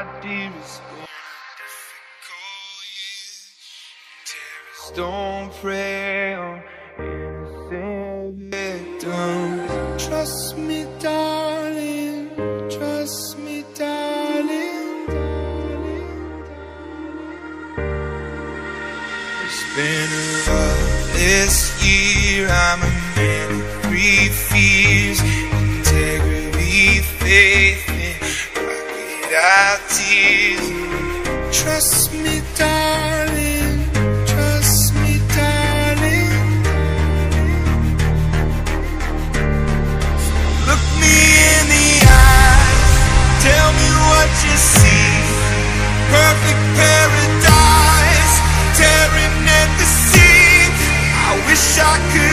dear, it's been a difficult year. Terrorists don't prey on innocent victims. Trust me, darling, trust me, darling, darling. It's been a loveless year. I'm a man of three fears: integrity, faith, and crocodile tears. Trust me, darling, trust me, darling. Look me in the eyes, tell me what you see. Perfect paradise, tearing at the seams. I wish I could